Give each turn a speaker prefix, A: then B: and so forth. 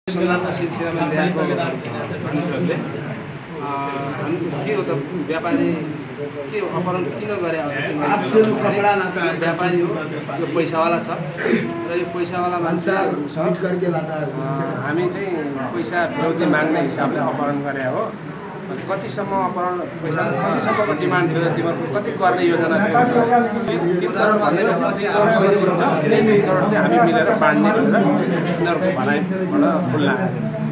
A: संलग्न सिलसिलामा ल्याएको मानिसहरूले के हो त व्यापारी के अपहरण किन गरे व्यापारी हो यो पैसावाला छ र यो पैसावाला मान्छेसँग हामी चाहिँ पैसा विरोधी माग्ने हिसाबले अपहरण गरे हो। कतिसम्म अपहरण पैसा कतिसम्मको डिमान्ड थियो तिमीहरूको कति गर्ने योजना थियो 3 करोड भन्दै 3 करोड चाहिँ हामी मिलेर बाँध्ने भनेर उनीहरूको भनाइबाट खुल्ला